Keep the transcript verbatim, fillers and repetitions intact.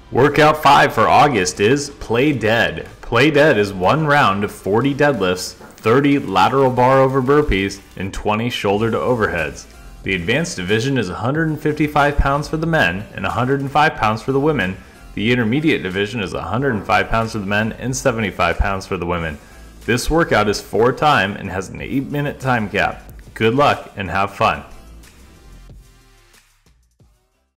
Workout five for August is Play Dead. Play Dead is one round of forty deadlifts, thirty lateral bar over burpees, and twenty shoulder to overheads. The advanced division is one hundred fifty-five pounds for the men and one hundred five pounds for the women. The intermediate division is one hundred five pounds for the men and seventy-five pounds for the women. This workout is for time and has an eight minute time cap. Good luck and have fun.